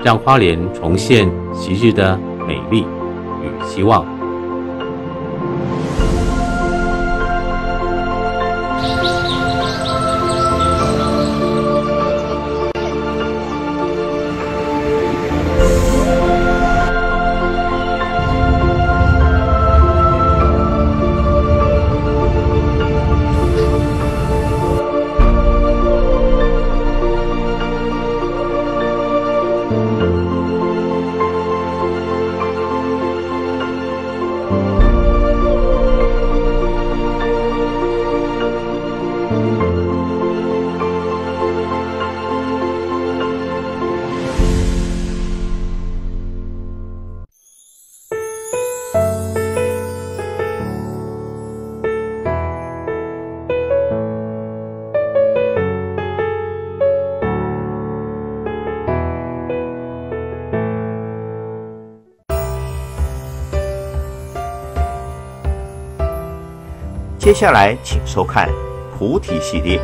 让花莲重现昔日的美丽与希望。 接下来，请收看菩提系列。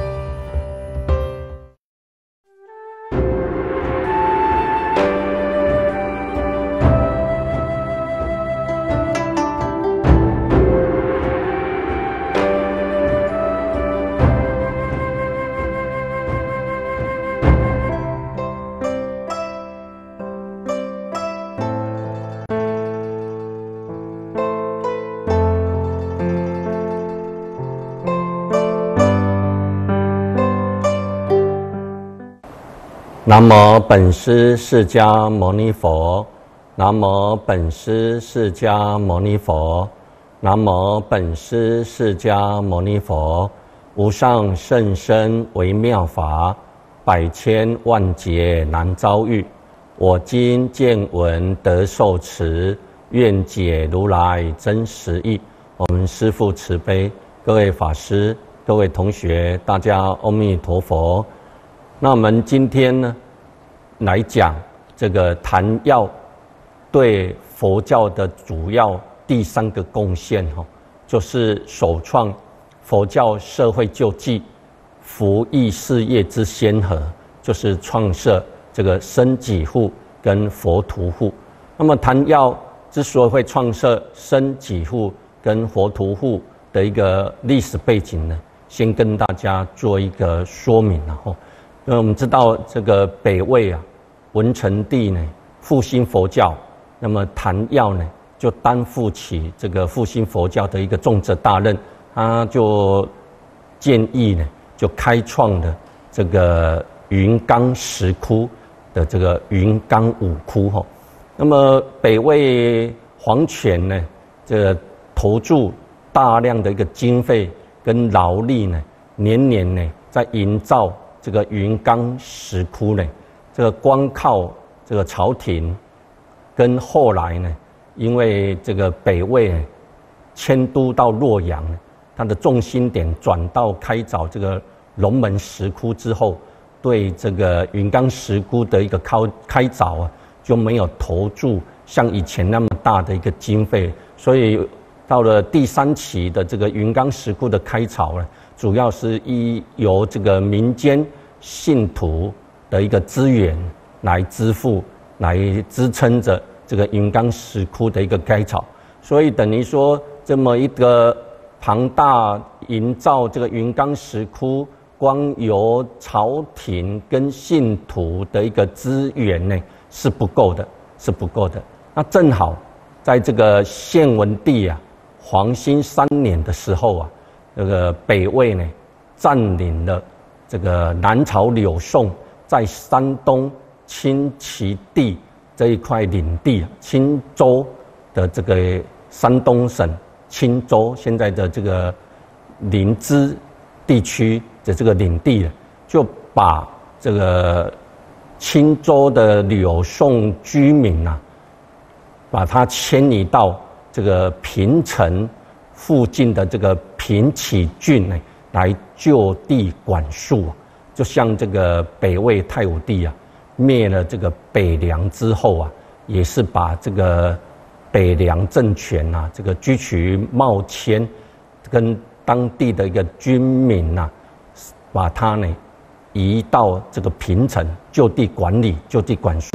南无本师释迦牟尼佛，南无本师释迦牟尼佛，南无本师释迦牟尼佛。无上甚深微妙法，百千万劫难遭遇。我今见闻得受持，愿解如来真实义。我们师父慈悲，各位法师、各位同学，大家阿弥陀佛。那我们今天呢，来讲这个谈要对佛教的主要第三个贡献就是首创佛教社会救济福益事业之先河，就是创设这个僧几户跟佛徒户。那么谈要之所以会创设僧几户跟佛徒户的一个历史背景呢，先跟大家做一个说明。因为我们知道这个北魏文成帝呢复兴佛教，那么谭耀呢就担负起这个复兴佛教的一个重责大任，他就建议呢就开创了这个云冈石窟的这个云冈五窟。那么北魏皇权呢这个投注大量的一个经费跟劳力呢，年年呢在营造这个云冈石窟呢，这个光靠这个朝廷，跟后来呢，因为这个北魏迁都到洛阳，它的重心点转到开凿这个龙门石窟之后，对这个云冈石窟的一个开凿就没有投注像以前那么大的一个经费，所以到了第三期的这个云冈石窟的开凿呢，主要是由这个民间信徒的一个资源来支付，来支撑着这个云冈石窟的一个开凿，所以等于说这么一个庞大营造这个云冈石窟，光由朝廷跟信徒的一个资源呢是不够的，是不够的。那正好在这个献文帝黄兴3年的时候这个北魏呢占领了这个南朝柳宋在山东清其地这一块领地，青州的这个山东省青州现在的这个临淄地区的这个领地，就把这个青州的柳宋居民把它迁移到这个平城附近的这个平起郡来就地管束。就像这个北魏太武帝灭了这个北凉之后也是把这个北凉政权这个居取冒迁，跟当地的一个军民把它移到这个平城就地管理、就地管束，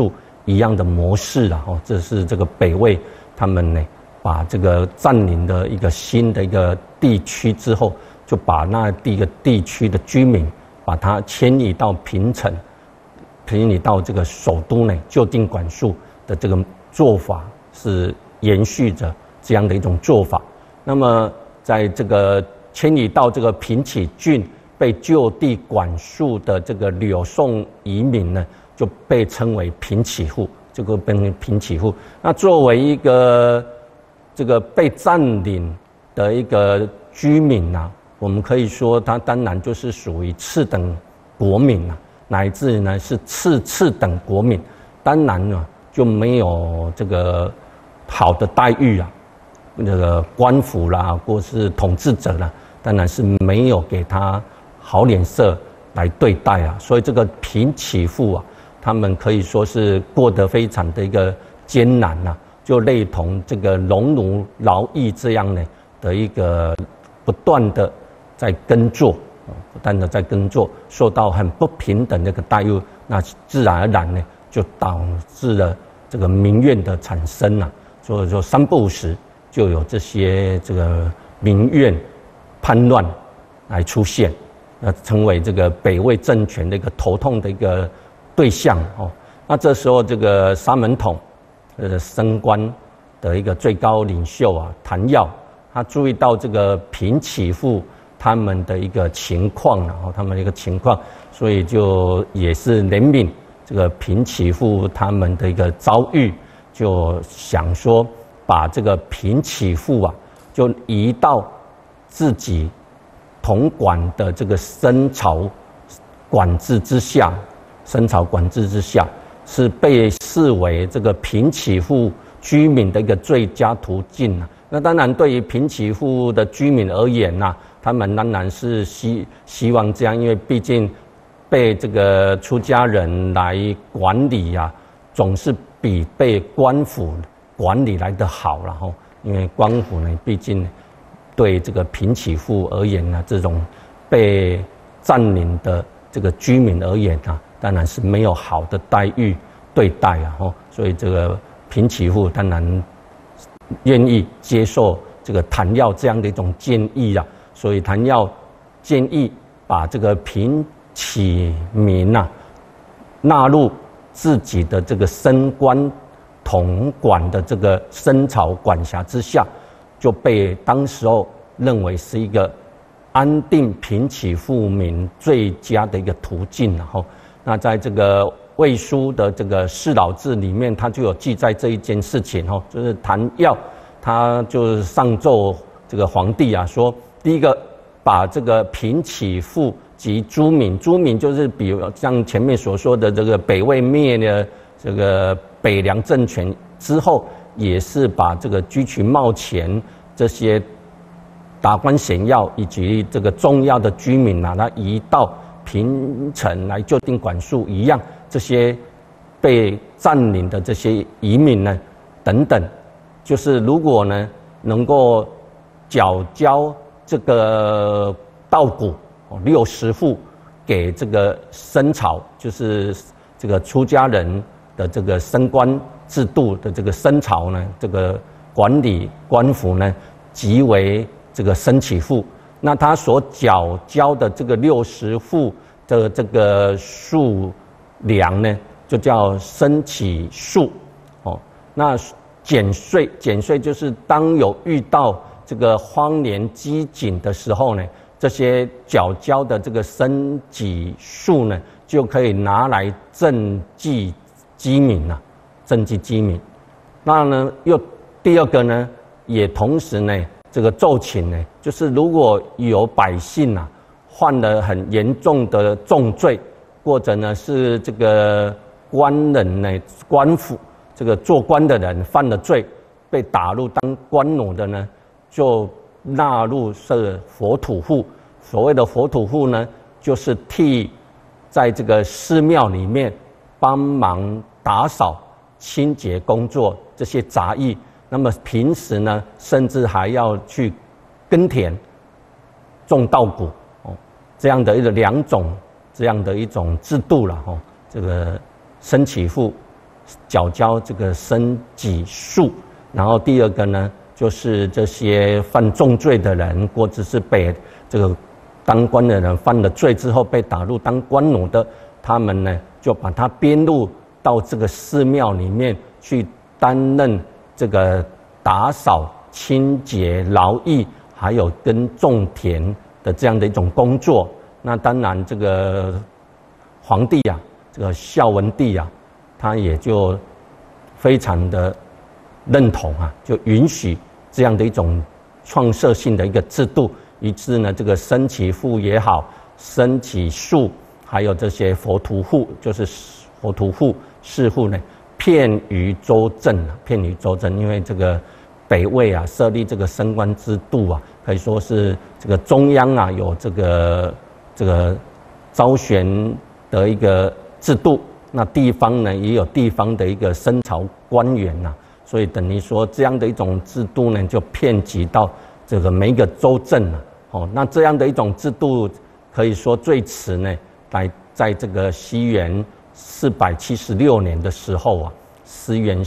一样的模式啦。这是这个北魏他们呢把这个占领的一个新的一个地区之后，就把那第一个地区的居民把它迁移到平城，迁移到这个首都呢就近管束的这个做法是延续着这样的一种做法。那么在这个迁移到这个平起郡被就地管束的这个柳宋移民呢，就被称为平起户，这个变成平起户。那作为一个这个被占领的一个居民啊，我们可以说他当然就是属于次等国民啊，乃至呢是次等国民，当然呢就没有这个好的待遇啊，那个官府啦，或是统治者啦，当然是没有给他好脸色来对待啊，所以这个平起户啊，他们可以说是过得非常的一个艰难啊，就类同这个农奴劳役这样的一个不断的在耕作，不断的在耕作，受到很不平等的一个待遇，那自然而然呢，就导致了这个民怨的产生啊。所以说三不五时就有这些这个民怨叛乱来出现，那成为这个北魏政权的一个头痛的一个对象哦。那这时候这个沙门统，升官的一个最高领袖啊，谭耀，他注意到这个平起户他们的一个情况，然后他们的一个情况，所以就也是怜悯这个平起户他们的一个遭遇，就想说把这个平起户啊，就移到自己统管的这个申朝管制之下，申朝管制之下是被视为这个平起户居民的一个最佳途径啊。那当然，对于平起户的居民而言呐，他们当然是希望这样，因为毕竟被这个出家人来管理啊，总是比被官府管理来得好了哈。因为官府呢，毕竟对这个平起户而言呢，这种被占领的这个居民而言啊，当然是没有好的待遇对待啊哈。所以这个平起户当然愿意接受这个谭耀这样的一种建议啊，所以谭耀建议把这个平起民啊纳入自己的这个升官统管的这个申朝管辖之下，就被当时候认为是一个安定平起户民最佳的一个途径。然后，那在这个魏书的这个《世老志》里面，他就有记载这一件事情哦，就是谭耀他就是上奏这个皇帝啊，说第一个把这个平起户及诸民，诸民就是比如像前面所说的这个北魏灭了这个北凉政权之后，也是把这个居群茂前这些达官显要以及这个重要的居民啊，那移到平城来就近管束一样，这些被占领的这些移民呢，等等，就是如果呢能够缴交这个稻谷60户给这个申朝，就是这个出家人的这个升官制度的这个申朝呢，这个管理官府呢，即为这个升起户。那他所缴交的这个60户的这个数量呢，就叫升起数哦。那减税就是当有遇到这个荒年饥馑的时候呢，这些缴交的这个升起数呢，就可以拿来赈济饥民啊，赈济饥民。那呢，又第二个呢，也同时呢，这个奏请呢，就是如果有百姓啊犯了很严重的重罪，或者呢是这个官人呢，官府这个做官的人犯了罪，被打入当官奴的呢，就纳入是佛土户。所谓的佛土户呢，就是替在这个寺庙里面帮忙打扫清洁工作这些杂役。那么平时呢，甚至还要去耕田、种稻谷哦，这样的2种这样的一种制度了哦。这个升起户缴交这个生己赎，然后第二个呢，就是这些犯重罪的人，或者是被这个当官的人犯了罪之后被打入当官奴的，他们呢就把他编入到这个寺庙里面去担任这个打扫、清洁、劳役，还有跟种田的这样的一种工作。那当然，这个皇帝啊，这个孝文帝啊，他也就非常的认同啊，就允许这样的一种创设性的一个制度。于是呢，这个生己赋也好，生己赎，还有这些佛徒户，就是佛徒户、士户呢，遍于州镇，遍于州镇。因为这个北魏啊，设立这个升官制度啊，可以说是这个中央啊有这个招选的一个制度，那地方呢也有地方的一个升朝官员呐，所以等于说这样的一种制度呢，就遍及到这个每一个州镇了。那这样的一种制度，可以说最迟呢，在这个西元476年的时候啊，西元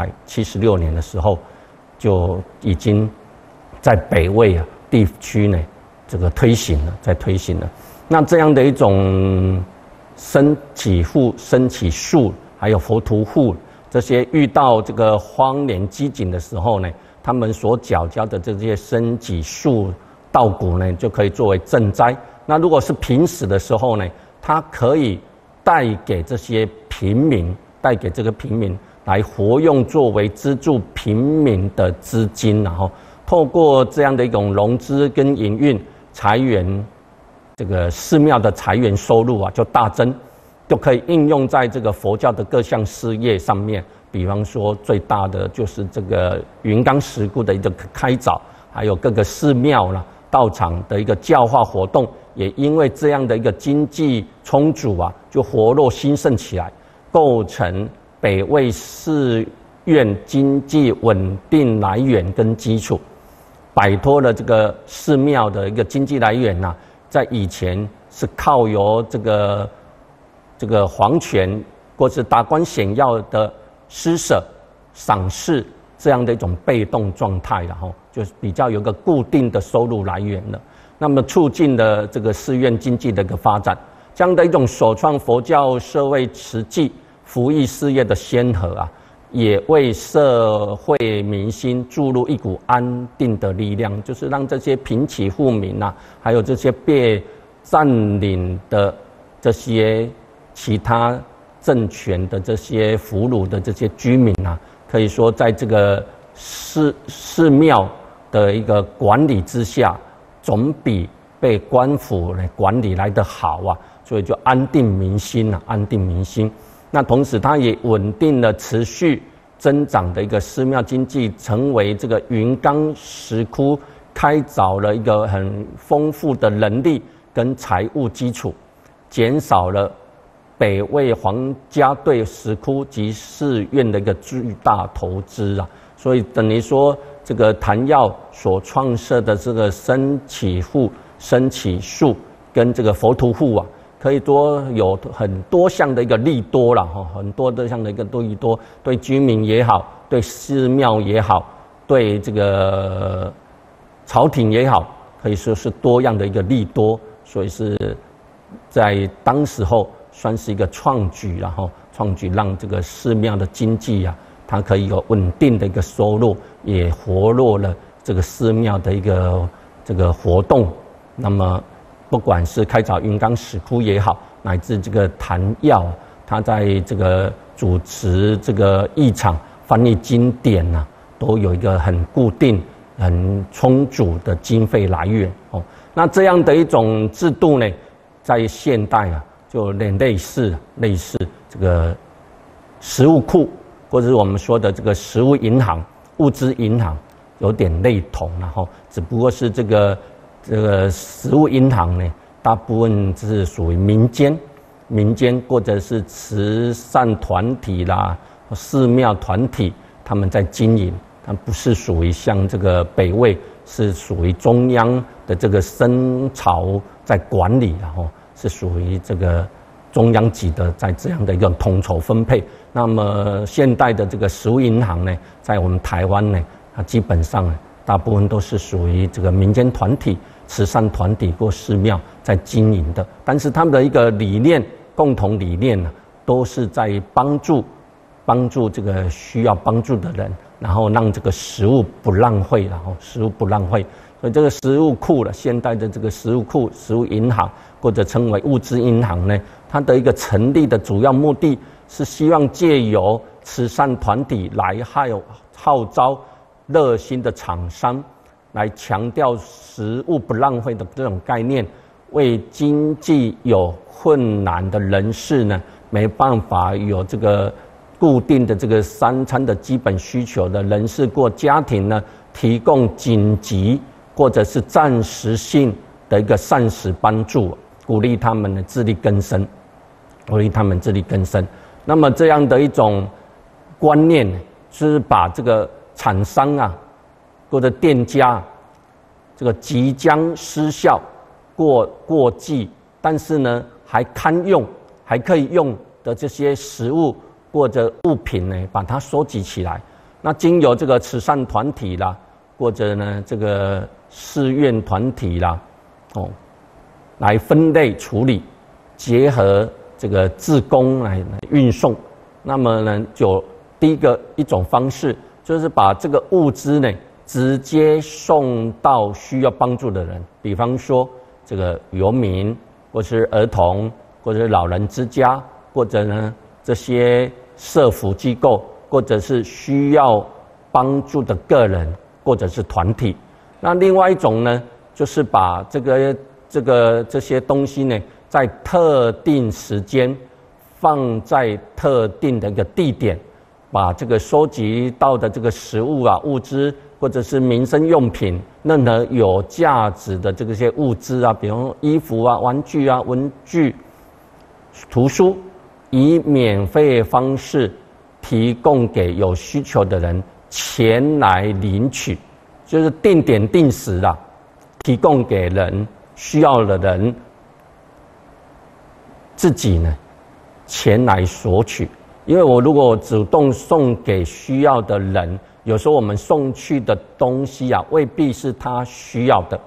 476年的时候，就已经在北魏啊地区呢这个推行了。那这样的一种生己赋、生己赎，还有佛徒户，这些遇到这个荒年饥馑的时候呢，他们所缴交的这些生己赎稻谷呢，就可以作为赈灾。那如果是平时的时候呢，它可以带给这些平民，来活用，作为资助平民的资金，然后透过这样的一种融资跟营运，财源，这个寺庙的财源收入啊就大增，就可以应用在这个佛教的各项事业上面。比方说最大的就是这个云冈石窟的一个开凿，还有各个寺庙啦、道场的一个教化活动，也因为这样的一个经济充足啊，就活络兴盛起来，构成北魏寺院经济稳定来源跟基础，摆脱了这个寺庙的一个经济来源呐，在以前是靠由这个皇权或是达官显要的施舍、赏识这样的一种被动状态，然后就是比较有个固定的收入来源了。那么促进了这个寺院经济的一个发展，这样的一种首创佛教社会慈济福益事业的先河啊，也为社会民心注入一股安定的力量，就是让这些贫瘠户民啊，还有这些被占领的这些其他政权的这些俘虏的这些居民啊，可以说在这个寺庙的一个管理之下，总比被官府来管理来得好啊，所以就安定民心啊，安定民心。那同时，它也稳定了持续增长的一个寺庙经济，成为这个云冈石窟开凿了一个很丰富的人力跟财务基础，减少了北魏皇家对石窟及寺院的一个巨大投资啊，所以等于说，这个谭耀所创设的这个生己赋、生己赎跟这个佛徒户啊，可以多有很多项的一个利多了哈，很多的项的一个利多，对居民也好，对寺庙也好，对这个朝廷也好，可以说是多样的一个利多，所以是在当时候算是一个创举，然后创举让这个寺庙的经济啊，它可以有稳定的一个收入，也活络了这个寺庙的一个这个活动。那么不管是开凿云冈石窟也好，乃至这个谭耀他在这个主持这个译场、翻译经典啊，都有一个很固定、很充足的经费来源哦。那这样的一种制度呢，在现代啊，就类似这个食物库，或者是我们说的这个食物银行、物资银行，有点类同，然后只不过是这个食物银行呢，大部分是属于民间或者是慈善团体啦、寺庙团体，他们在经营，它不是属于像这个北魏是属于中央的这个僧朝在管理，然后是属于这个中央级的在这样的一个统筹分配。那么现代的这个食物银行呢，在我们台湾呢，它基本上大部分都是属于这个民间团体、慈善团体或寺庙在经营的，但是他们的一个理念，共同理念呢，都是在帮助这个需要帮助的人，然后让这个食物不浪费，然后食物不浪费。所以这个食物库了，现代的这个食物库、食物银行或者称为物资银行呢，它的一个成立的主要目的是希望借由慈善团体来号召热心的厂商，来强调食物不浪费的这种概念，为经济有困难的人士呢，没办法有这个固定的这个3餐的基本需求的人士或家庭呢，提供紧急或者是暂时性的一个膳食帮助，鼓励他们呢自力更生，那么这样的一种观念，是把这个厂商啊，或者店家，这个即将失效、过季，但是呢还堪用、还可以用的这些食物或者物品呢，把它收集起来。那经由这个慈善团体啦，或者呢这个寺院团体啦，来分类处理，结合这个志工来运送。那么呢，就第一种方式，就是把这个物资呢直接送到需要帮助的人，比方说这个游民，或是儿童，或者是老人之家，或者呢这些社福机构，或者是需要帮助的个人，或者是团体。那另外一种呢，就是把这些东西呢，在特定时间，放在特定的一个地点，把这个收集到的这个食物啊、物资，或者是民生用品，任何有价值的这些物资啊，比如衣服啊、玩具啊、文具、图书，以免费方式提供给有需求的人前来领取，就是定点定时啦，提供给人需要的人自己呢前来索取。因为我如果主动送给需要的人，有时候我们送去的东西啊，未必是他需要的，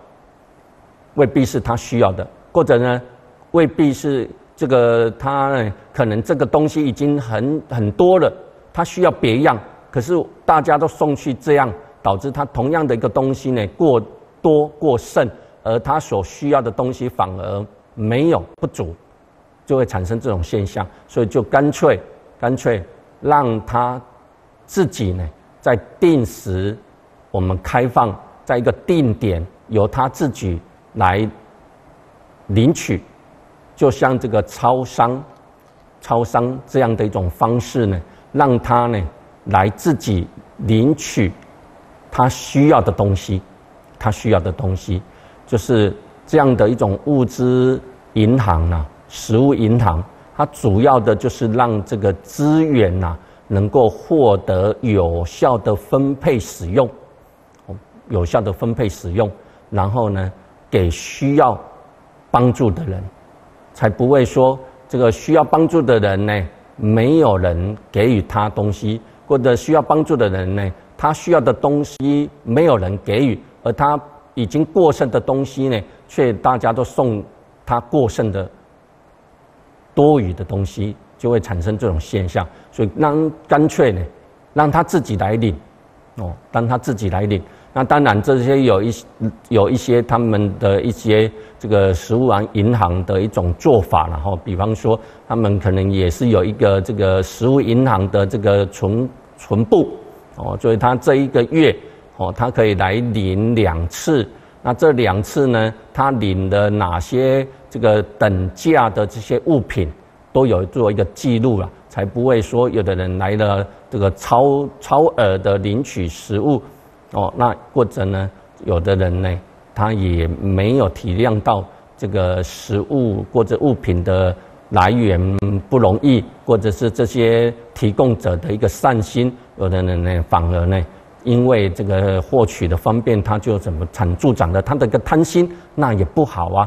或者呢，未必是这个他呢，可能这个东西已经很多了，他需要别样，可是大家都送去这样，导致他同样的一个东西呢过多过剩，而他所需要的东西反而没有不足，就会产生这种现象。所以就干脆让他自己呢，在定时我们开放，在一个定点由他自己来领取，就像这个超商这样的一种方式呢，让他呢来自己领取他需要的东西，就是这样的一种物资银行啊，食物银行。它主要的就是让这个资源能够获得有效的分配使用，然后呢给需要帮助的人，才不会说这个需要帮助的人呢没有人给予他东西，或者需要帮助的人呢他需要的东西没有人给予，而他已经过剩的东西呢，却大家都送他过剩的多余的东西，就会产生这种现象。所以干脆呢，让他自己来领，那当然这些有一些他们的一些这个食物银行的一种做法，然后比方说他们可能也是有一个这个食物银行的这个存簿，所以他这一个月他可以来领2次。那这2次呢，他领了哪些这个等价的这些物品，都有做一个记录了，才不会说有的人来了这个超额的领取食物，那或者呢，有的人呢，他也没有体谅到这个食物或者物品的来源不容易，或者是这些提供者的一个善心，有的人呢，反而呢，因为这个获取的方便，他就怎么助长了他的一个贪心，那也不好啊。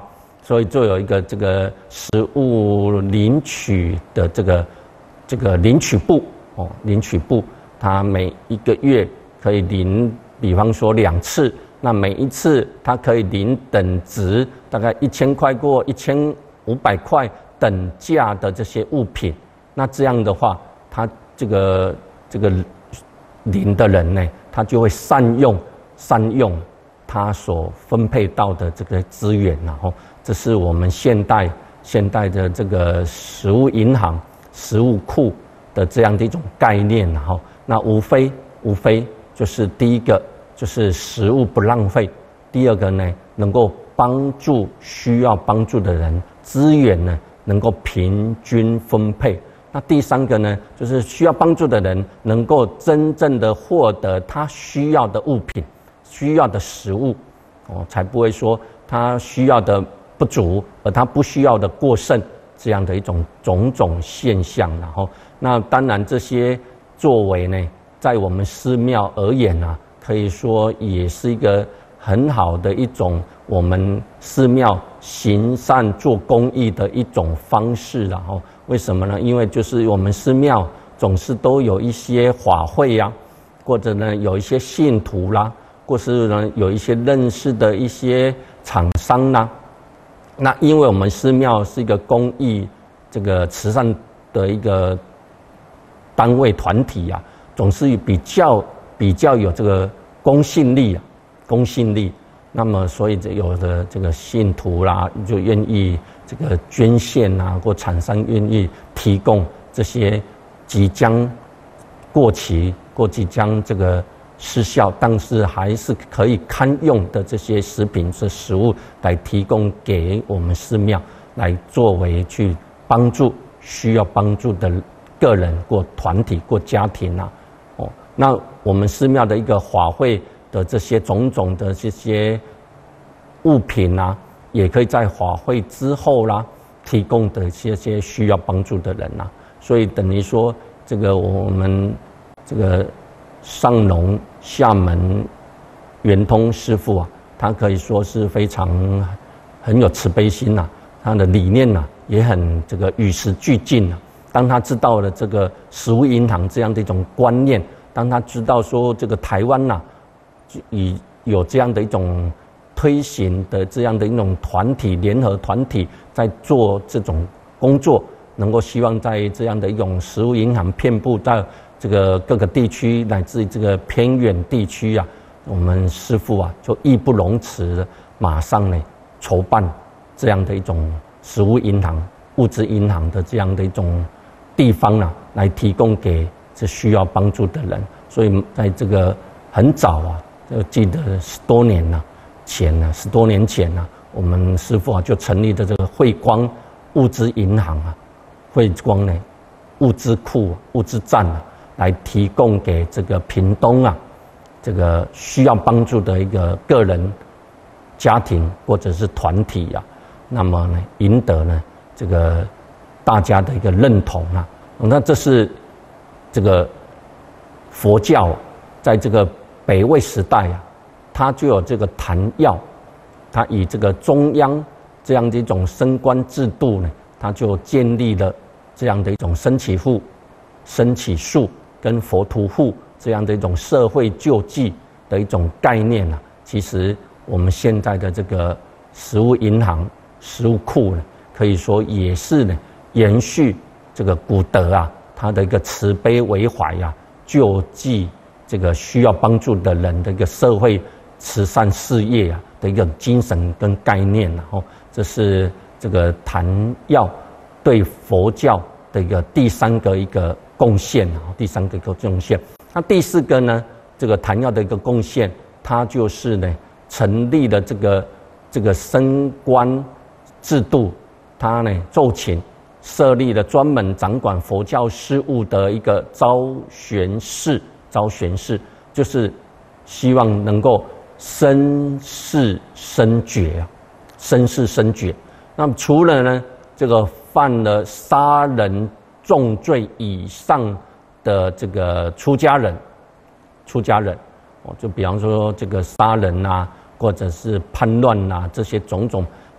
所以就有一个这个食物领取的这个领取部哦，领取部，它每一个月可以领，比方说2次，那每一次它可以领等值大概1000块或1500块等价的这些物品。那这样的话，他这个领的人呢，他就会善用他所分配到的这个资源，然后这是我们现代的这个食物银行、食物库的这样的一种概念，然后那无非就是第一个就是食物不浪费，第二个呢能够帮助需要帮助的人，资源呢能够平均分配。那第三个呢，就是需要帮助的人能够真正的获得他需要的物品、需要的食物，才不会说他需要的不足，而他不需要的过剩，这样的一种种种现象。然后，那当然这些作为呢，在我们寺庙而言啊，可以说也是一个很好的一种我们寺庙行善做公益的一种方式。然后为什么呢？因为就是我们寺庙总是都有一些法会啊，或者呢有一些信徒啦，或是呢有一些认识的一些厂商啦。那因为我们寺庙是一个公益这个慈善的一个单位团体啊，总是比较有这个公信力。那么所以有的这个信徒啦，就愿意这个捐献啊，或厂商愿意提供这些即将过期或即将这个失效，但是还是可以堪用的这些食品、食物来提供给我们寺庙，来作为去帮助需要帮助的个人或团体或家庭啊。那我们寺庙的一个法会的这些种种的这些物品啊，也可以在法会之后啦，提供的这些需要帮助的人啊。所以等于说，这个我们这个上龙下门圆通师父啊，他可以说是很有慈悲心呐，他的理念呐也很这个与时俱进啊。当他知道了这个食物银行这样的一种观念，当他知道说这个台湾呐，有这样的一种推行的这样的一种联合团体在做这种工作，能够希望在这样的一种食物银行遍布到这个各个地区乃至于这个偏远地区啊，我们师父啊就义不容辞的马上呢筹办这样的一种食物银行、物资银行的这样的一种地方啊，来提供给这需要帮助的人。所以在这个很早啊，就记得10多年前啊，我们师父啊就成立的这个慧光物资银行啊，慧光呢物资库、物资站啊，来提供给这个屏东啊这个需要帮助的一个个人、家庭或者是团体啊，那么呢赢得呢这个大家的一个认同啊。那这是这个佛教在这个北魏时代啊，它就有这个坛要，它以这个中央这样的一种升官制度呢，它就建立了这样的一种僧祇户、僧祇树跟佛徒户这样的一种社会救济的一种概念啊。其实我们现在的这个食物银行、食物库呢，可以说也是呢延续这个古德啊，他的一个慈悲为怀啊，救济这个需要帮助的人的一个社会慈善事业啊的一个精神跟概念。然后这是这个坛要对佛教的一个第三个一个贡献啊，第三个一个贡献。那第四个呢，这个坛要的一个贡献，它就是呢成立了这个升官制度，它呢奏请设立了专门掌管佛教事务的一个招玄室，就是希望能够身世深觉啊，身世深觉。那么除了呢这个犯了杀人重罪以上的这个出家人，就比方说这个杀人啊，或者是叛乱啊，这些种种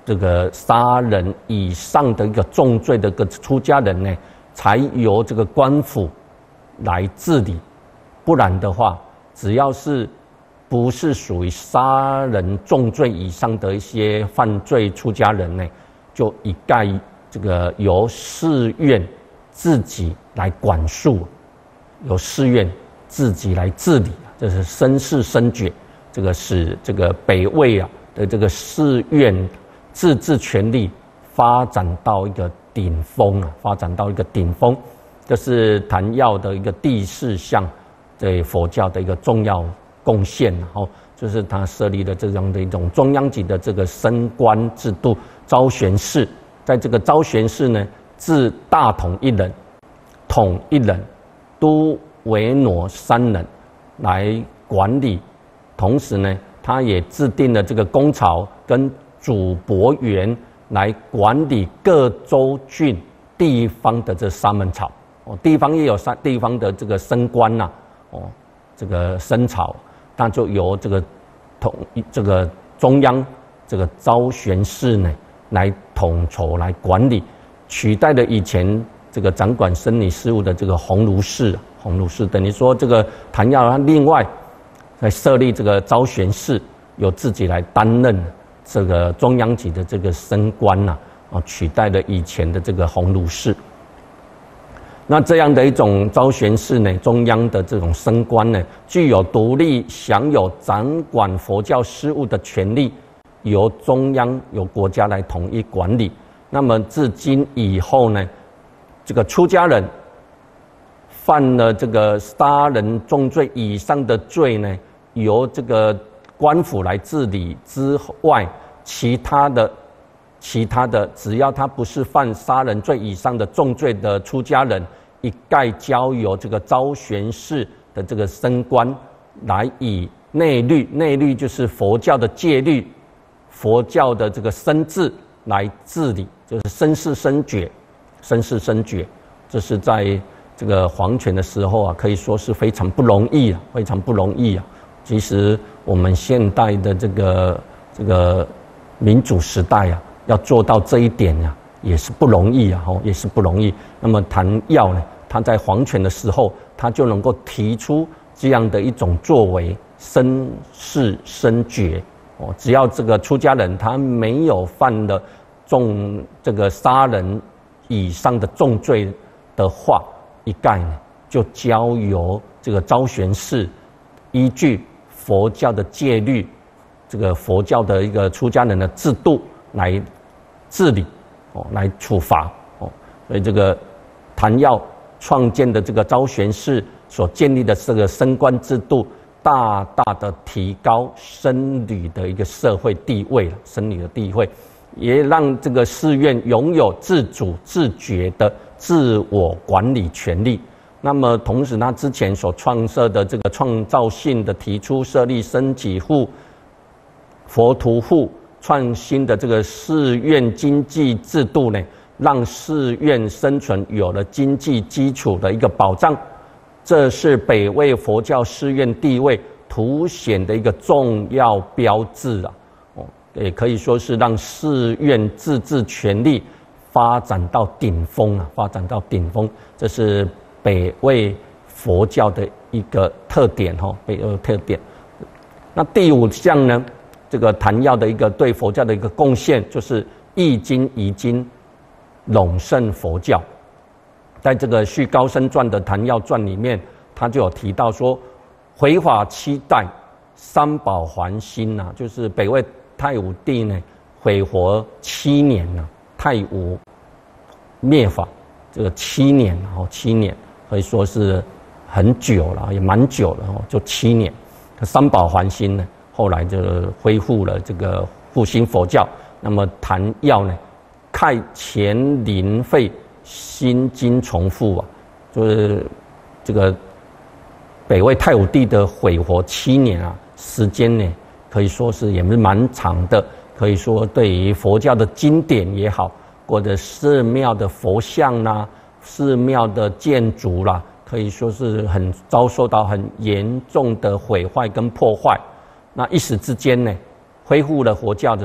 这个杀人以上的一个重罪的一个出家人呢，才由这个官府来治理，不然的话，只要是不是属于杀人重罪以上的一些犯罪出家人呢，就一概这个由寺院自己来管束，由寺院自己来治理，这是僧事僧觉，这个使这个北魏的这个寺院自治权力发展到一个顶峰发展到一个顶峰，这是昙耀的一个第4项对佛教的一个重要贡献，就是他设立了这样的一种中央级的这个升官制度，昭玄寺，在这个昭玄寺呢，自大统1人，统1人，都维挪3人来管理，同时呢，他也制定了这个公曹跟主簿员来管理各州郡地方的这沙门草，地方也有地方的这个升官这个升草，那就由这个中央这个昭玄寺呢来统筹来管理，取代了以前这个掌管僧尼事务的这个鸿胪寺。鸿胪寺等于说这个昙耀他另外来设立这个昭玄寺，由自己来担任这个中央级的这个升官取代了以前的这个鸿胪寺。那这样的一种昭玄寺呢，中央的这种升官呢，具有独立享有掌管佛教事务的权利，由中央由国家来统一管理。那么自今以后呢，这个出家人犯了这个杀人重罪以上的罪呢，由这个官府来治理之外，其他的只要他不是犯杀人罪以上的重罪的出家人，一概交由这个昭玄寺的这个升官来以内律就是佛教的戒律，佛教的这个僧制来治理，就是僧事僧觉，这是在这个皇权的时候可以说是非常不容易非常不容易其实我们现代的这个民主时代要做到这一点也是不容易也是不容易。那么昙耀呢，他在皇权的时候，他就能够提出这样的一种作为，僧事僧觉只要这个出家人他没有犯了这个杀人以上的重罪的话，一概呢就交由这个昭玄寺依据佛教的戒律，这个佛教的一个出家人的制度来治理来处罚所以这个昙耀创建的这个昭玄寺所建立的这个升官制度，大大的提高僧侣的一个社会地位也让这个寺院拥有自主自觉的自我管理权利。那么同时他之前所创设的这个创造性的提出设立僧己户、佛徒户，创新的这个寺院经济制度呢，让寺院生存有了经济基础的一个保障，这是北魏佛教寺院地位凸显的一个重要标志也可以说是让寺院自治权力发展到顶峰这是北魏佛教的一个特点北魏特点。那第5项呢，这个昙耀的一个对佛教的一个贡献，就是译经遗经，拢盛佛教。在这个《续高僧传》的《昙耀传》里面，他就有提到说，回法7代，三宝还心就是北魏太武帝呢毁佛7年太武灭法这个7年可以说是很久了，也蛮久了就7年。三宝还心呢，后来就恢复了这个复兴佛教。那么昙耀呢，开乾临废，心经重复就是这个北魏太武帝的毁佛7年时间呢，可以说是也是蛮长的。可以说对于佛教的经典也好，或者寺庙的佛像寺庙的建筑可以说是遭受到很严重的毁坏跟破坏。那一时之间呢，恢复了佛教的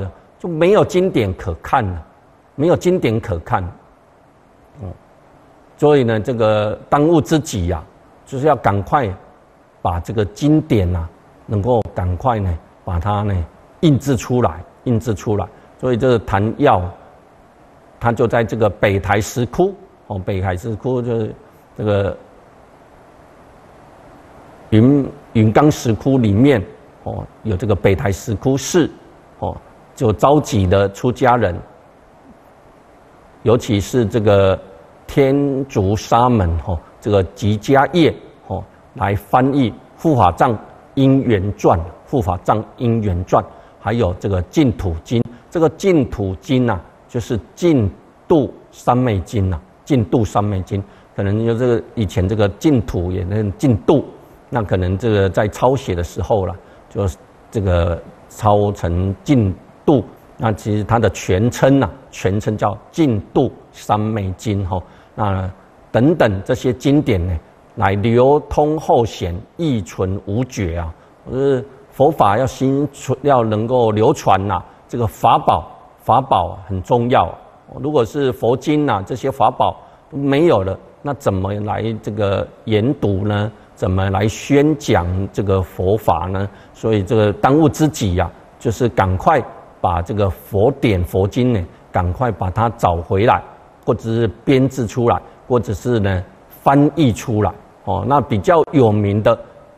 就没有经典可看了，没有经典可看。所以呢，这个当务之急呀，就是要赶快把这个经典啊，能够赶快呢把它呢印制出来。所以这个坛药，它就在这个北台石窟北台石窟就是这个云冈石窟里面有这个北台石窟寺就召集的出家人，尤其是这个天竺沙门这个吉迦叶来翻译《护法藏因缘传》还有这个净土经。这个净土经啊，就是净土三昧经啊，净土三昧经，可能就这个以前这个净土也能净土，那可能这个在抄写的时候啦，就这个抄成净土。那其实它的全称叫净土三昧经那等等这些经典呢，来流通后显，意存无绝啊。就是佛法要能够流传这个法宝很重要。如果是佛经这些法宝都没有了，那怎么来这个研读呢？怎么来宣讲这个佛法呢？所以这个当务之急就是赶快把这个佛典佛经呢，赶快把它找回来，或者是编制出来，或者是呢翻译出来。那比较有名的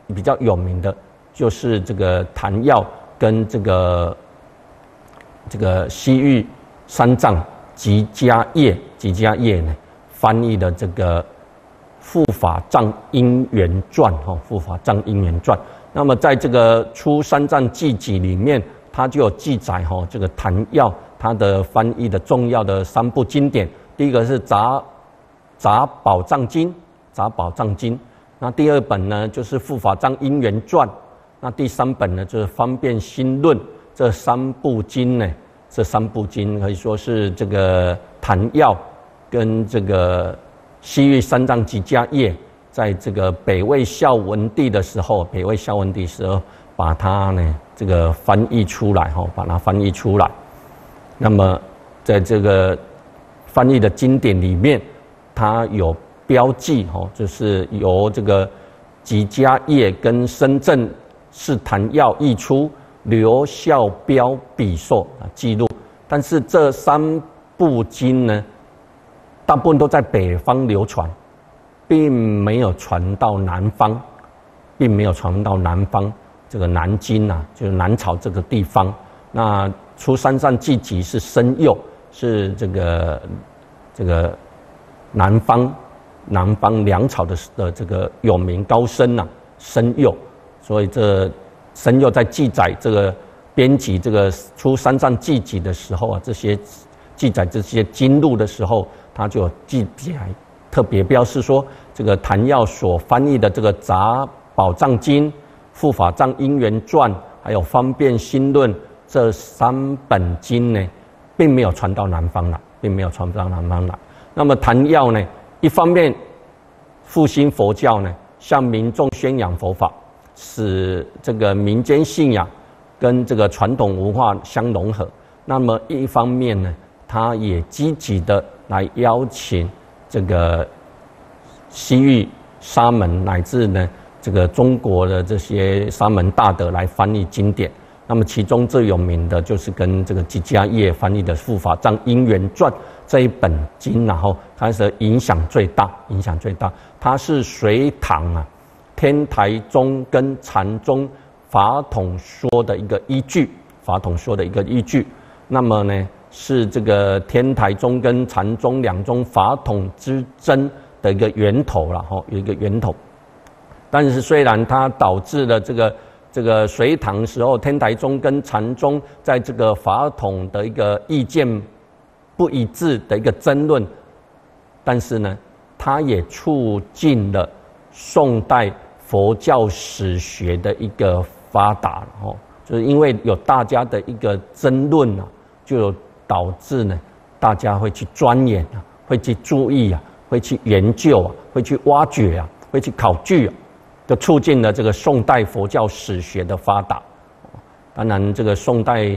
就是这个坛药跟这个西域三藏吉迦叶呢翻译的这个《护法藏因缘传》护法藏因缘传。那么在这个出三藏记集里面，它就有记载这个坛药它的翻译的重要的3部经典。第一个是杂宝藏经，那第2本呢就是《护法藏因缘传》，那第3本呢就是《方便心论》。这3部经可以说是这个坛药跟这个西域三藏吉迦叶在这个北魏孝文帝的时候，把它呢这个翻译出来那么在这个翻译的经典里面，它有标记就是由这个吉迦叶跟深圳市坛药译出，刘孝标笔受记录。但是这3部经呢，大部分都在北方流传，并没有传到南方，这个南京就是南朝这个地方。那出三藏记集是申佑，是这个南方梁朝的这个有名高僧申佑。所以这申佑在记载这个编辑这个出三藏记集的时候这些记载这些经录的时候，他就记起来，特别标示说，这个坛药所翻译的这个杂宝藏经、护法藏因缘传，还有方便心论这3本经呢，并没有传到南方来，那么坛药呢，一方面复兴佛教呢，向民众宣扬佛法，使这个民间信仰跟这个传统文化相融合。那么一方面呢，他也积极的来邀请这个西域沙门乃至呢这个中国的这些沙门大德来翻译经典。那么其中最有名的就是跟这个吉迦叶翻译的《护法藏因缘传》这一本经，然后它是影响最大。它是隋唐天台宗跟禅宗法统说的一个依据，那么呢是这个天台宗跟禅宗2宗法统之争的一个源头有一个源头。但是虽然它导致了这个隋唐时候天台宗跟禅宗在这个法统的一个意见不一致的一个争论，但是呢，它也促进了宋代佛教史学的一个发达就是因为有大家的一个争论就有导致呢，大家会去钻研会去注意会去研究会去挖掘会去考据就促进了这个宋代佛教史学的发达。当然，这个宋代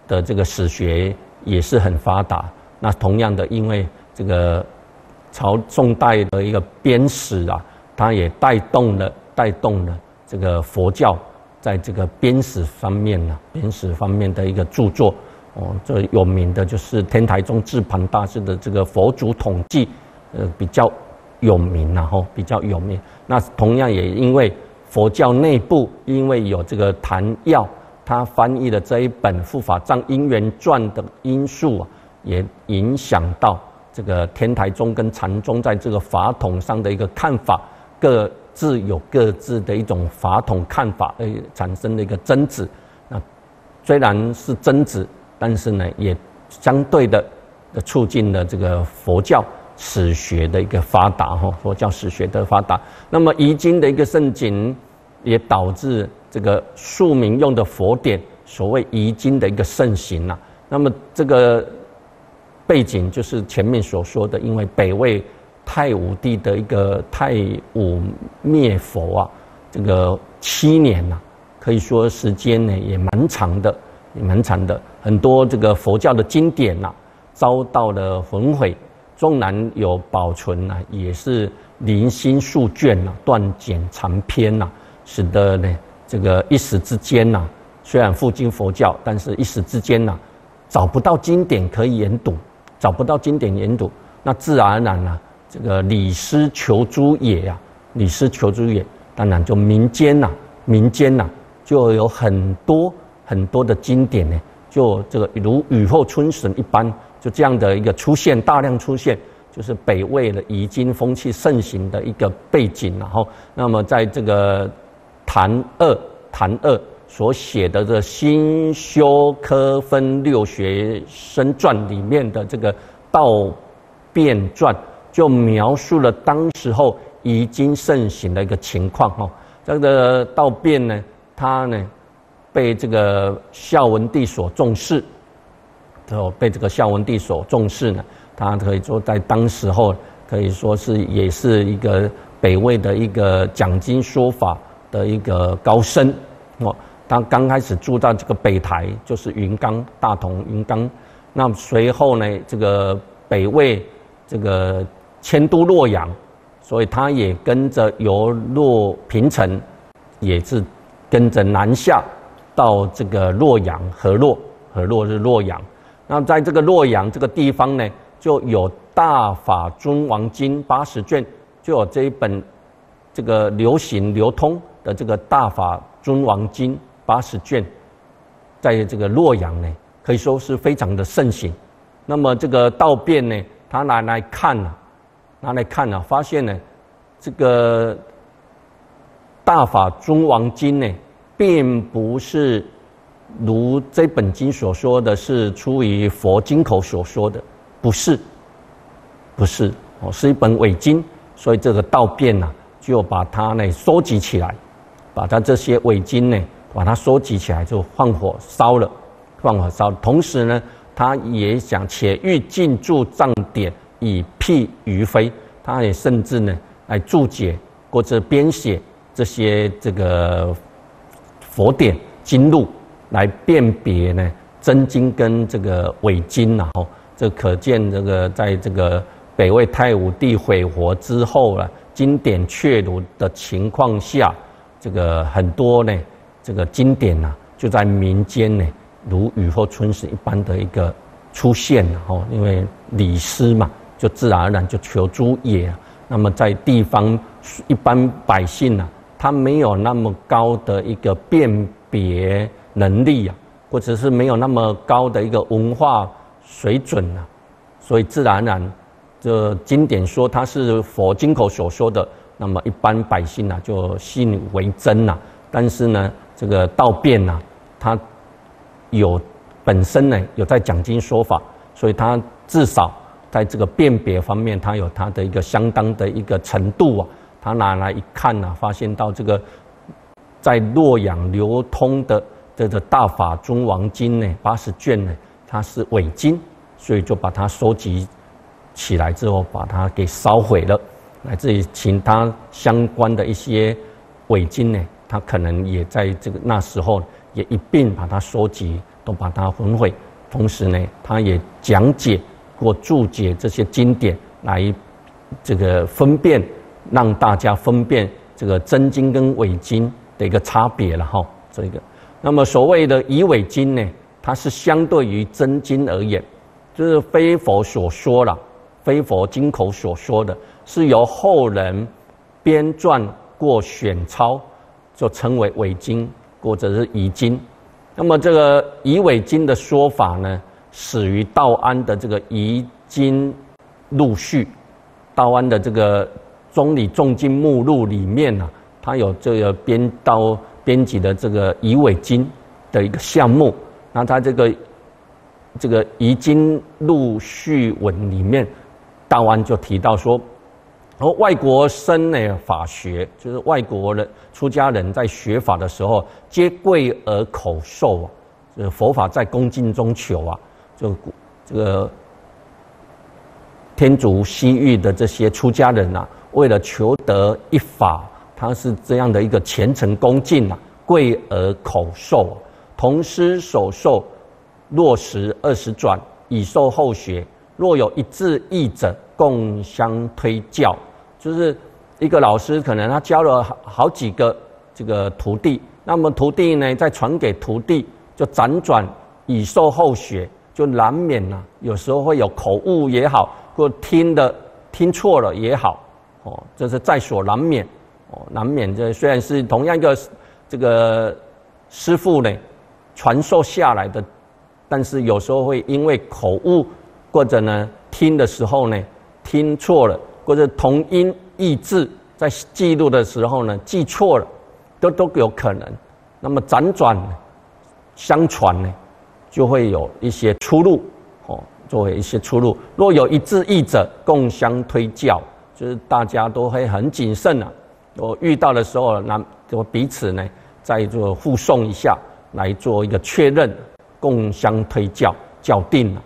的这个史学也是很发达。那同样的，因为这个宋代的一个编史啊，它也带动了这个佛教在这个编史方面的一个著作。最有名的就是天台宗智盘大师的这个《佛祖统记》，比较有名比较有名。那同样也因为佛教内部因为有这个谭耀，他翻译了这一本《护法藏因缘传》的因素啊，也影响到这个天台宗跟禅宗在这个法统上的一个看法，各自有各自的一种法统看法，而产生了一个争执。那虽然是争执，但是呢，也相对的促进了这个佛教史学的一个发达佛教史学的发达。那么遗经的一个盛行，也导致这个庶民用的佛典，所谓遗经的一个盛行啊。那么这个背景就是前面所说的，因为北魏太武帝的一个太武灭佛啊，这个7年啊，可以说时间呢也蛮长的。很多这个佛教的经典呐，遭到了焚毁，纵然有保存呐，也是零星数卷呐，断简残篇呐，使得呢这个一时之间呐，虽然复兴佛教，但是一时之间呐，找不到经典可以研读，那自然而然呐，这个理师求诸野啊，当然就民间呐，就有很多的经典呢，就这个如雨后春笋一般，就这样的一个大量出现，就是北魏的遗经风气盛行的一个背景。然后，那么在这个谭二所写的这《新修科分六学生传》里面的这个《道变传》，就描述了当时候遗经盛行的一个情况。这个道变呢，他呢被这个孝文帝所重视，呢，他可以说在当时候可以说也是一个北魏的一个讲经说法的一个高僧。他刚开始住到这个北台，就是大同云冈。那随后呢，这个北魏这个迁都洛阳，所以他也跟着由平城，也是跟着南下到这个洛阳，河洛是洛阳。那在这个洛阳这个地方呢，就有《大法尊王经》80卷，就有这一本这个流通的这个《大法尊王经》80卷，在这个洛阳呢，可以说是非常的盛行。那么这个道变呢，他拿来看发现呢，这个《大法尊王经》呢，并不是如这本经所说的是出于佛经口所说的，不是是一本伪经。所以这个道变啊，就把它呢收集起来，把它这些伪经呢，把它收集起来，就放火烧了。同时呢，他也想且欲尽注藏典以辟于非，他也甚至呢来注解或者编写这些这个佛典经录，来辨别呢真经跟这个伪经。然后这可见这个在这个北魏太武帝毁佛之后啊，经典确如的情况下，这个很多呢这个经典啊，就在民间呢如雨后春笋一般的一个出现。因为理师嘛，就自然而然就求诸野。那么在地方一般百姓啊，他没有那么高的一个辨别能力啊，或者是没有那么高的一个文化水准啊，所以自然而然这经典说它是佛经口所说的，那么一般百姓啊就信为真啊。但是呢，这个道变啊，他本身呢有在讲经说法，所以他至少在这个辨别方面，他有他的一个相当的一个程度啊。他拿来一看啊，发现到这个在洛阳流通的这个《大法尊王经》呢80卷呢，它是伪经，所以就把它收集起来之后，把它给烧毁了。乃至于其他相关的一些伪经呢，他可能也在这个那时候也一并把它收集都把它焚毁。同时呢，他也讲解或注解这些经典，来这个分辨，让大家分辨这个真经跟伪经的一个差别了哈。这个，那么所谓的以伪经呢，它是相对于真经而言，就是非佛所说了，非佛经口所说的，是由后人编撰过选抄，就称为伪经或者是遗经。那么这个以伪经的说法呢，始于道安的这个《遗经录序》，道安的这个中理重经目录里面啊，它有这个编辑的这个以伪经的一个项目。那它这个《遗经录序文》里面，道安就提到说，外国僧呢法学，就是外国人出家人在学法的时候，皆贵而口授啊，佛法在恭敬中求啊，就这个天竺西域的这些出家人啊，为了求得一法，他是这样的一个虔诚恭敬啊，贵而口授，同师手授，落实20转，以授后学。若有一字译者，共相推教。就是一个老师可能他教了好几个这个徒弟，那么徒弟呢再传给徒弟，就辗转以授后学，就难免有时候会有口误也好，或听错了也好，这是在所难免。难免这虽然是同样一个这个师父呢传授下来的，但是有时候会因为口误，或者呢听的时候呢听错了，或者同音异字在记录的时候呢记错了，都有可能。那么辗转相传呢，就会有一些出入，就会有一些出入。若有一字译者，共相推教，就是大家都会很谨慎啊。我遇到的时候，就彼此呢再做附送一下，来做一个确认，共相推教，校定。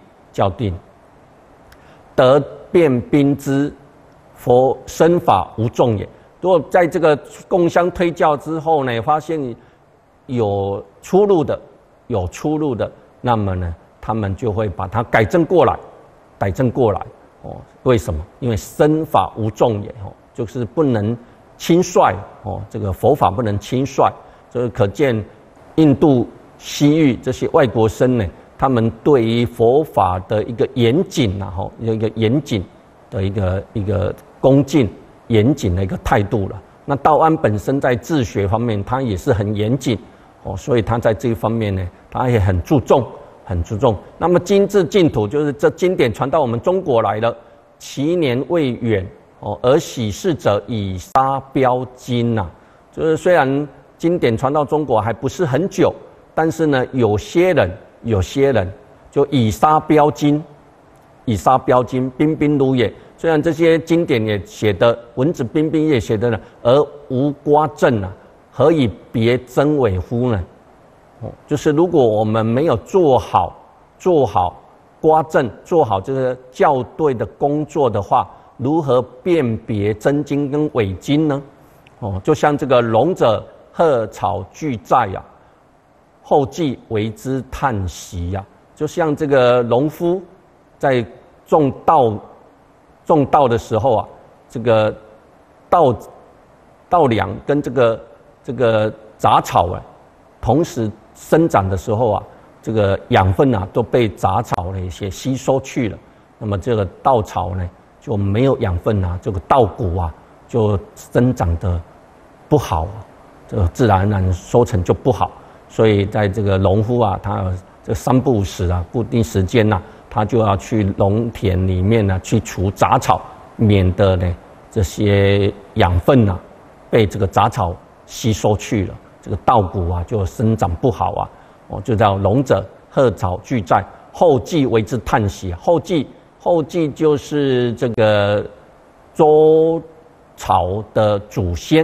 得辨宾之，佛身法无众也。如果在这个共相推教之后呢，发现有出入的，那么呢，他们就会把它改正过来。为什么？因为身法无众也，就是不能轻率，这个佛法不能轻率。这个可见印度西域这些外国僧呢，他们对于佛法的一个严谨有一个严谨的一个恭敬、严谨的一个态度了。那道安本身在治学方面，他也是很严谨所以他在这一方面呢，他也很注重。那么精致净土，就是这经典传到我们中国来了，其年未远而喜事者以沙标经就是虽然经典传到中国还不是很久，但是呢，有些人就以沙标经，彬彬如也。虽然这些经典也写的文质彬彬，也写的呢，而无瓜正何以别真伪乎呢？就是如果我们没有做好瓜正，做好这个校对的工作的话，如何辨别真经跟伪经呢？就像这个龙者鹤草俱在后继为之叹息就像这个农夫在种稻的时候这个稻粮跟这个杂草同时生长的时候这个养分都被杂草一些吸收去了，那么这个稻草呢就没有养分这个稻谷就生长得不好这个自然而然收成就不好。所以在这个农夫他有这3不5时固定时间他就要去农田里面去除杂草，免得呢这些养分被这个杂草吸收去了，这个稻谷就生长不好就叫龙者鹤草俱在，后继为之叹息。后继就是这个周朝的祖先，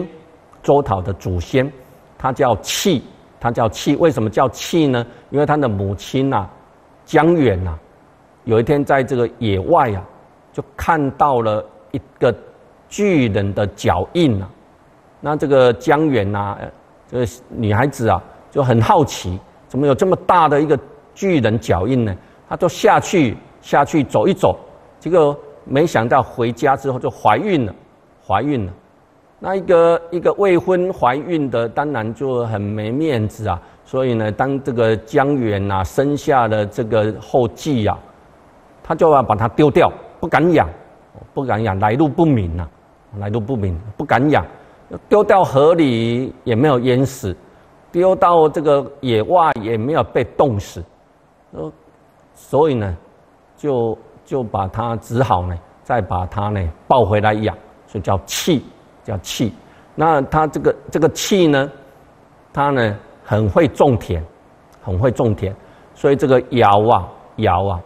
他叫契。为什么叫契呢？因为他的母亲姜远有一天在这个野外就看到了一个巨人的脚印那这个姜远这个女孩子就很好奇，怎么有这么大的一个巨人脚印呢，他就下去走一走，结果没想到回家之后就怀孕了。那一个未婚怀孕的，当然就很没面子啊。所以呢，当这个姜源啊生下了这个后继啊，他就要把它丢掉，不敢养，来路不明啊，不敢养，丢掉河里也没有淹死，丢到这个野外也没有被冻死，所以呢，就把它只好呢，再把它呢抱回来养，所以叫契。那它这个契呢，它呢很会种田，所以这个尧啊，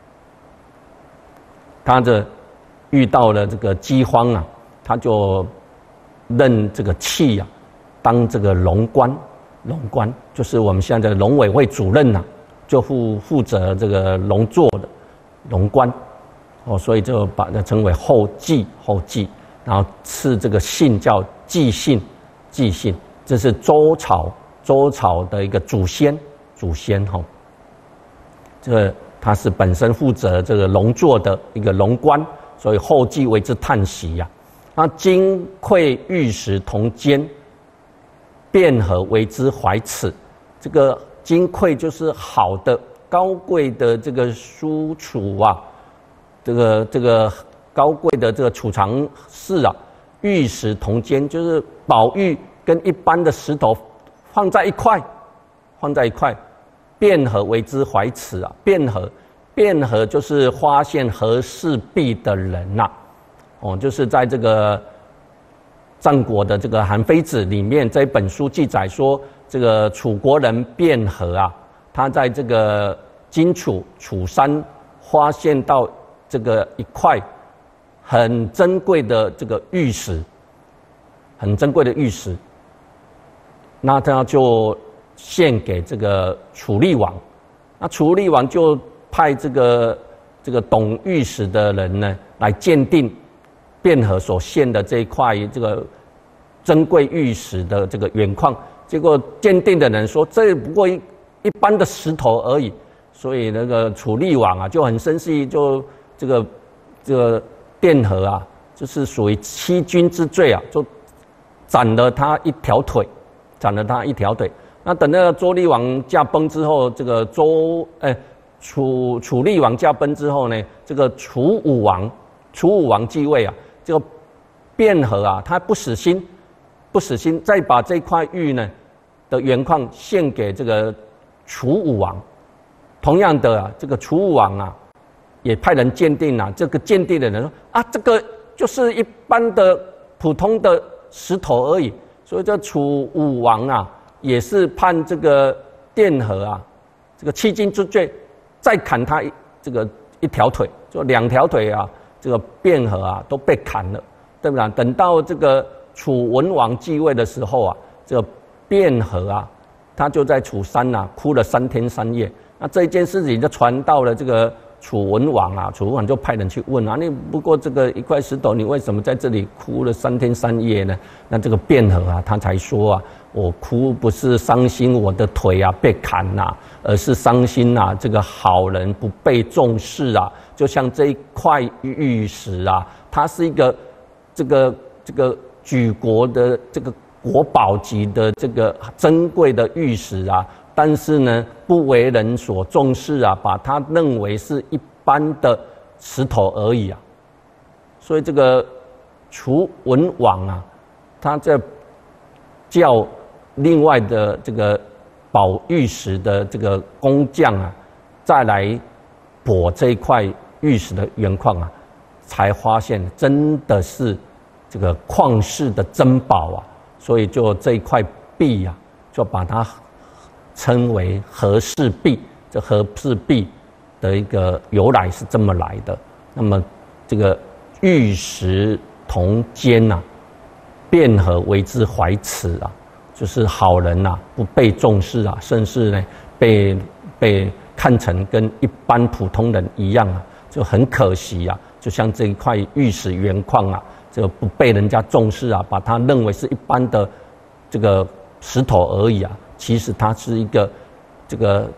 他遇到了这个饥荒啊，他就任这个契啊当这个农官就是我们现在的农委会主任啊，就负责这个农作的农官所以就把它称为后继。然后赐这个姓叫季姓，这是周朝的一个祖先他是本身负责这个农作的一个农官，所以后继为之叹息呀。那金匮玉石同坚，卞和为之怀耻。这个金匮就是好的高贵的这个书储啊，这个高贵的这个储藏室啊，玉石同坚，就是宝玉跟一般的石头放在一块，卞和为之怀耻啊。卞和就是发现和氏璧的人呐，就是在这个战国的这个《韩非子》里面这一本书记载说，这个楚国人卞和啊，他在这个荆楚山发现到这个一块很珍贵的这个玉石，那他就献给这个楚厉王。那楚厉王就派这个懂玉石的人呢来鉴定卞和所献的这一块这个珍贵玉石的这个原矿。结果鉴定的人说，这不过一般的石头而已。所以那个楚厉王啊就很生气，就这个卞和啊，就是属于欺君之罪啊，就斩了他一条腿。那等那个周厉王驾崩之后，这个楚厉王驾崩之后呢，这个楚武王继位啊，这个卞和啊，他不死心，再把这块玉呢的原矿献给这个楚武王。同样的啊，这个楚武王啊，也派人鉴定啊，这个鉴定的人说啊，这个就是一般的普通的石头而已。所以这楚武王啊，也是判这个卞和啊，这个欺君之罪，再砍他一条腿，就2条腿啊，这个卞和啊都被砍了，对不对？等到这个楚文王继位的时候啊，这个卞和啊，他就在楚山啊哭了3天3夜。那这一件事情就传到了这个楚文王啊，楚文王就派人去问啊，你不过这个一块石头，你为什么在这里哭了3天3夜呢？那这个卞和啊，他才说啊，我哭不是伤心我的腿啊被砍啊，而是伤心啊这个好人不被重视啊。就像这一块玉石啊，它是一个这个举国的这个国宝级的这个珍贵的玉石啊。但是呢，不为人所重视啊，把它认为是一般的石头而已啊。所以这个楚文王啊，他在叫另外的这个宝玉石的这个工匠啊，再来剖这一块玉石的原矿啊，才发现真的是这个旷世的珍宝啊。所以就这一块璧啊，就把它称为和氏璧。这和氏璧的一个由来是这么来的。那么这个玉石同坚啊，卞和为之怀耻啊，就是好人啊不被重视啊，甚至呢被看成跟一般普通人一样啊，就很可惜啊。就像这一块玉石原矿啊，这个不被人家重视啊，把它认为是一般的这个石头而已啊。其实它是一个这个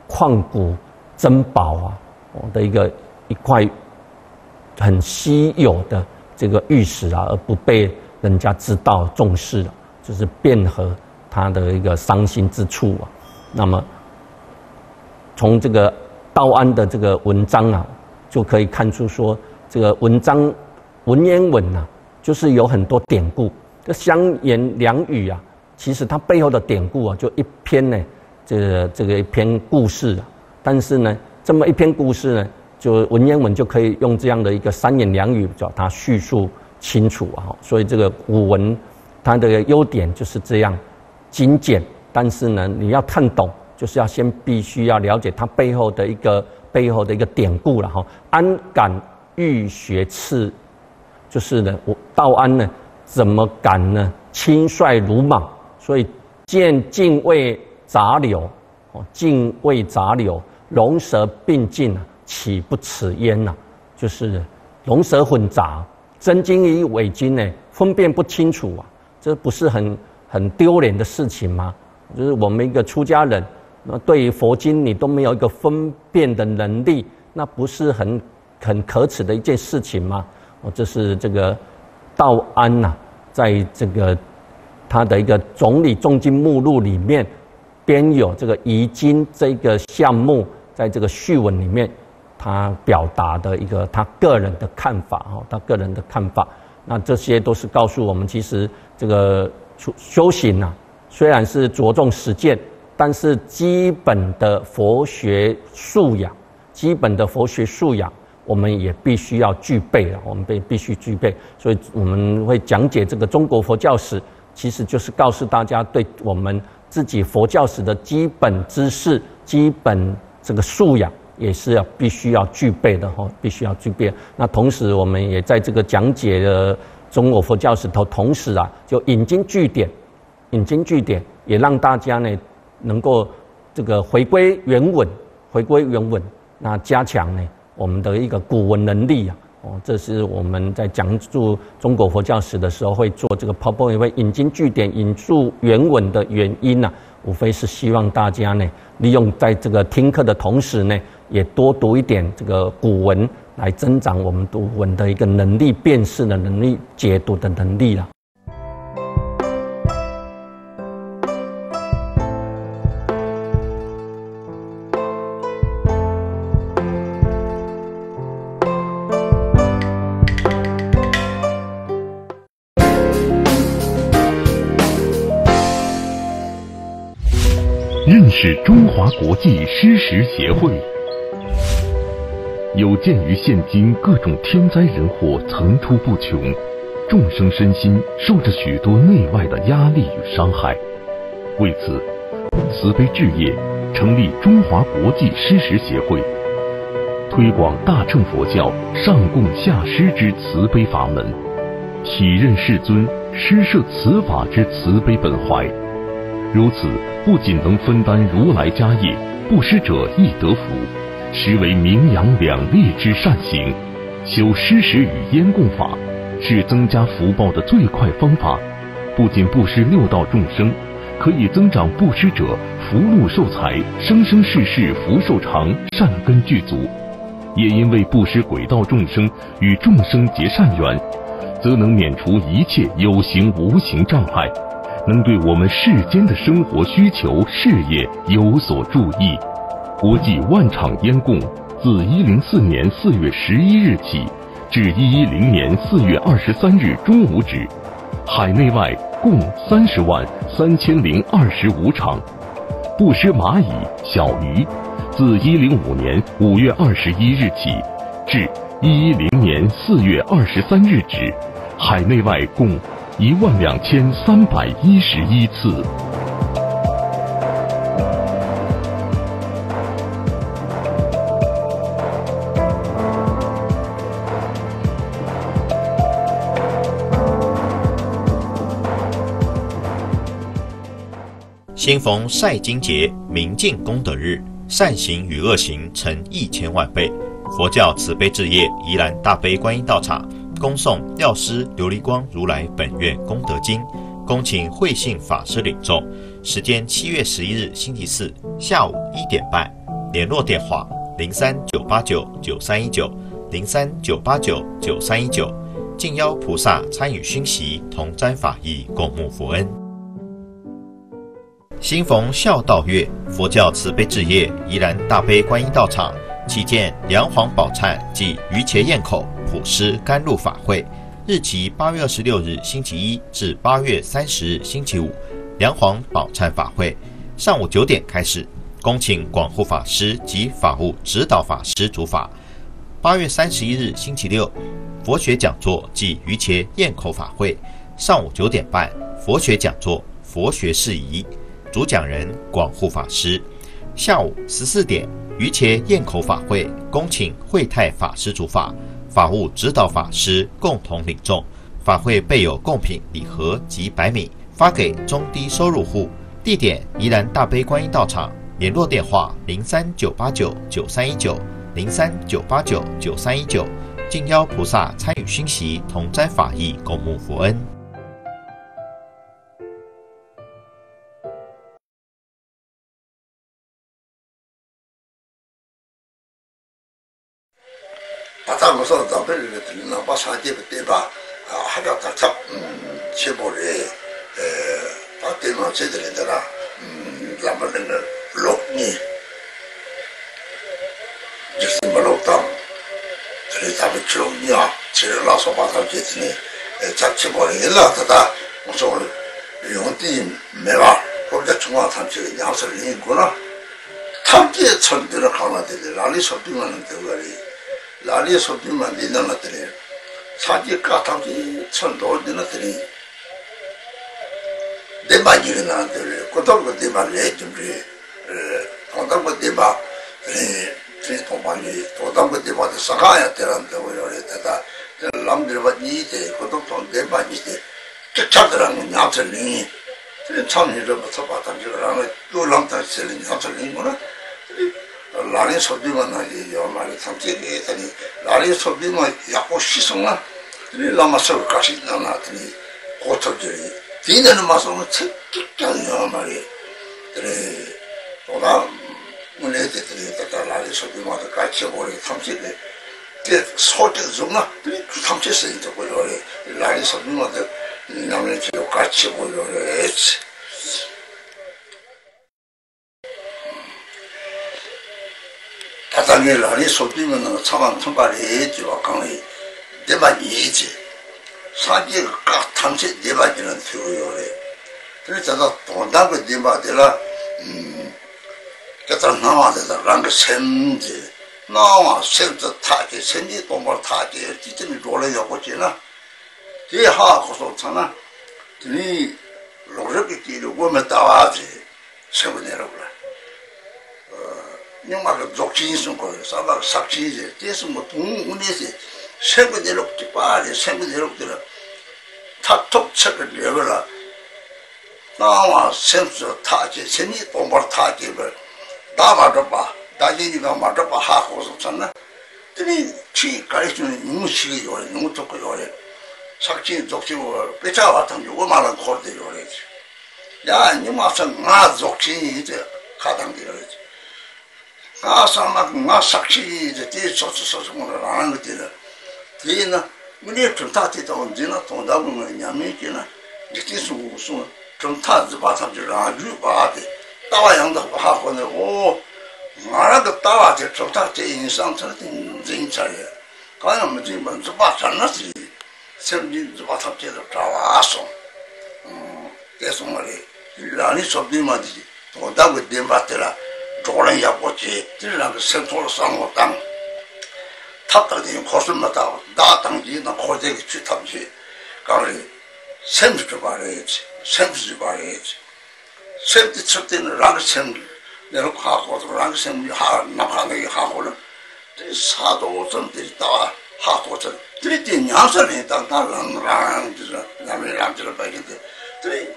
矿古珍宝啊的一块很稀有的这个玉石啊，而不被人家知道重视了，就是卞和他的一个伤心之处啊。那么从这个道安的这个文章啊，就可以看出说，这个文章文言文啊，就是有很多典故，这三言两语啊，其实它背后的典故啊，就一篇呢，这个一篇故事啊。但是呢，这么一篇故事呢，就文言文就可以用这样的一个三言两语把它叙述清楚啊。所以这个古文它的优点就是这样精简，但是呢，你要看懂，就是要必须要了解它背后的一个典故了哈。安敢欲学刺，就是呢，道安呢怎么敢呢轻率鲁莽？所以见泾渭杂流，泾渭杂流，龙蛇并进啊，岂不耻焉呐？就是龙蛇混杂，真经与伪经呢分辨不清楚啊，这不是很丢脸的事情吗？就是我们一个出家人，那对于佛经你都没有一个分辨的能力，那不是很可耻的一件事情吗？这是这个道安呐，在这个他的一个总理重经目录里面编有这个遗经这个项目，在这个序文里面，他表达的一个他个人的看法他个人的看法。那这些都是告诉我们，其实这个修行啊，虽然是着重实践，但是基本的佛学素养，我们也必须要具备我们必须具备。所以我们会讲解这个中国佛教史，其实就是告诉大家，对我们自己佛教史的基本知识、基本这个素养，也是必须要具备的必须要具备。那同时，我们也在这个讲解的中国佛教史同时啊，就引经据典，也让大家呢能够这个回归原文，那加强呢我们的一个古文能力啊。这是我们在讲述中国佛教史的时候会做这个 PowerPoint， 会引经据典、引述原文的原因啊，无非是希望大家呢利用在这个听课的同时呢，也多读一点这个古文，来增长我们读文的一个能力、辨识的能力、解读的能力啦。 认识中华国际诗实协会。有鉴于现今各种天灾人祸层出不穷，众生身心受着许多内外的压力与伤害，为此，慈悲置业成立中华国际诗实协会，推广大乘佛教上供下施之慈悲法门，体认世尊施设此法之慈悲本怀。如此，不仅能分担如来家业，布施者亦得福，实为名扬两利之善行。修施食与烟供法，是增加福报的最快方法。不仅布施六道众生，可以增长布施者福禄寿财，生生世世福寿长，善根具足。也因为布施鬼道众生与众生结善缘，则能免除一切有形无形障碍，能对我们世间的生活需求、事业有所助益。国际万场烟供自104年4月11日起至110年4月23日中午止，海内外共303025场。布施蚂蚁、小鱼，自105年5月21日起至110年4月23日止，海内外共12311次。 先逢晒经节，明见功德日，善行与恶行成1000万倍。佛教慈悲置业宜兰大悲观音道场恭送药师琉璃光如来本愿功德经，恭请慧信法师领众。时间7月11日星期四下午1点半。 联络电话03-989-9319，03-989-9319，敬邀菩萨参与熏习，同沾法益，共沐佛恩。新逢孝道月，佛教慈悲置业宜兰大悲观音道场期间梁皇宝忏及于茄堰口普施甘露法会，日期8月26日星期一至8月30日星期五，梁皇宝忏法会上午9点开始，恭请广护法师及法务指导法师主法。8月31日星期六，佛学讲座暨于茄堰口法会，上午9点半，佛学讲座佛学事宜，主讲人广护法师。下午14点，于茄堰口法会，恭请慧泰法师主法，法务指导法师共同领众。法会备有贡品礼盒及白米，发给中低收入户。地点宜兰大悲观音道场，联络电话03-989-9319，03-989-9319，敬邀菩萨参与熏习，同沾法益，共沐佛恩。 바탕에서 담배를 들리나 봐 사제부 때봐 하자 답답 제보를 때만 제대로더라 라면을 록니 지금 말없다 그래 답이 좋냐 제를 나서 받아 제더니 자체보를 일라다다 무슨 용띠 매와 거기다 중앙 탐지에 양서를 있구나 탐지에 천들을 가나 되지 라리 소비만 되거리 라리에 소비만 되는 것들이 사지 까탕지 천도 되는 것들이 내 말이 일어나는데 그것도 내 말을 해주지 그것도 내 말이 동반이 도담고 내 말을 사가야 되는다고 그랬다 남들이 봐니 이제 그것도 내 말이 이제 쫓아들어가는 양철링이 참이로부터 바탕지라는 또 랑타실링 양철링이구나 라리 소비만 하지 말이 삼치게 했더니 라리 소비만 약고 시성나 라마서 가시 나나더니 고쳐들이 뒤내는 마성은 책찍장이야 말이 그래 또나 문에들이 다 라리 소비만 같이 오래 삼치게 그 소득 중나 그래 삼치세 있고 그래 라리 소비만 남의 지도 같이 보려 했지 다당에 라리 소비면 차만 통과를 지와 강의 내만 이지 사기가 각 탐지 내만이는 되고요래 그래서 돈다고 내만들라 그래서 나와서 랑그 샘지 나와 샘도 타지 샘지 돈벌 타지 지점이 돌아야고 지나 제 하고서 차나 이 로르게 끼고 보면 따와지 세고 내려오라 nhưng 적진이 있는 거예요. 사박 삭진이지. 그래서 뭐 동문에서 세고 내려오지 빨리 세고 내려오더라. 탁톡 책을 내거라. 나와 센서 타지 세니 동벌 타지를 다 맞아봐. 나중에가 맞아봐 하고서 잖나. 그니 치 가르치는 용식이 요래 너무 좋고 요래. 삭진 적진을 빼자 왔던 요거만한 코르데 요래지. 야, 니 마서 나 적진이 이제 가당되어 그러지. 아사막 나 삭시 이제 뒤서서 뭐를 안 것들은 뒤는 우리 좀 타티도 언제나 돈다 보면 냐면이나 뒤에서 무슨 좀 타지 바탕줄 아주 바데 따와 양도 하고는 오 말아도 따와지 좀 타지 인상처럼 진짜야 가는 뭐지 먼저 봤잖아지 semdi batak제도 나와서 계속 말이 라니 소비마지 돈다고 dembatera 조랑 야고지 들라고 센터로 상고 땅 탑다니 코스마다 나 당지나 코제기 취탐지 가리 샘도 말해야지 샘도 말해야지 샘도 쳤대는 랑 샘 내가 하고도 랑 샘이 하 나가는 하고는 사도 좀들이 나와 하고서 들이 냐서네 땅땅랑 남의 남들 봐야겠대 들이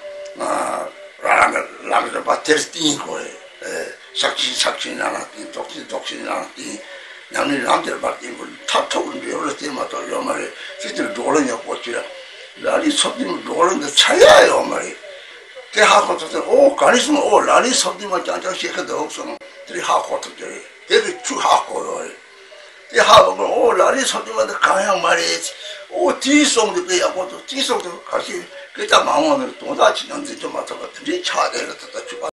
라랑을 바테르티 거에 삭신 하나 독신 하나 남의 남들 바뀐 걸 탑톱을 여러 때마다 요 말에 지들 노래냐 고치라 라리 소디면 노래인데 차야요 말이 그 하고서 오 가리스면 오 라리 소디만 짱짱 시켜도 없어 들이 하고 또 저래 되게 쭉 하고요 이 하고 오 라리 소리만 가양 말이지 오 뒤송도 그야고도 뒤송도 같이 그다 망원을 도다치는데 좀 맞아 들이 차대를 듣다